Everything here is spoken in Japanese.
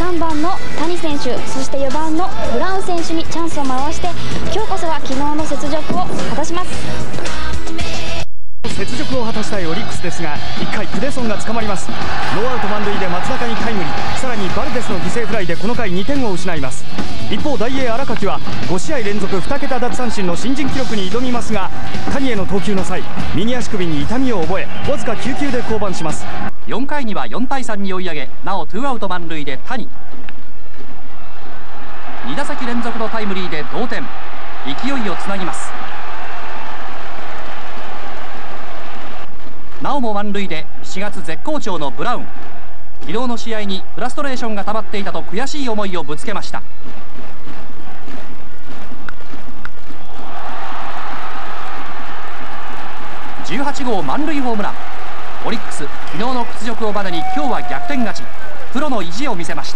13番の谷選手、そして4番のブラウン選手にチャンスを回して、今日こそは昨日の雪辱を果たします。 雪辱を果たしたいオリックスですが、1回クデソンが捕まります。ノーアウト満塁で松中にタイムリー、さらにバルデスの犠牲フライでこの回2点を失います。一方大英荒垣は5試合連続2桁奪三振の新人記録に挑みますが、谷への投球の際右足首に痛みを覚え、わずか9球で降板します。 4回には4対3に追い上げ、なお2アウト満塁で谷、2打席連続のタイムリーで同点、勢いをつなぎます。なおも満塁で7月絶好調のブラウン、昨日の試合にフラストレーションが溜まっていたと悔しい思いをぶつけました。18号満塁ホームラン。オリックス昨日の屈辱をバネに今日は逆転勝ち、プロの意地を見せました。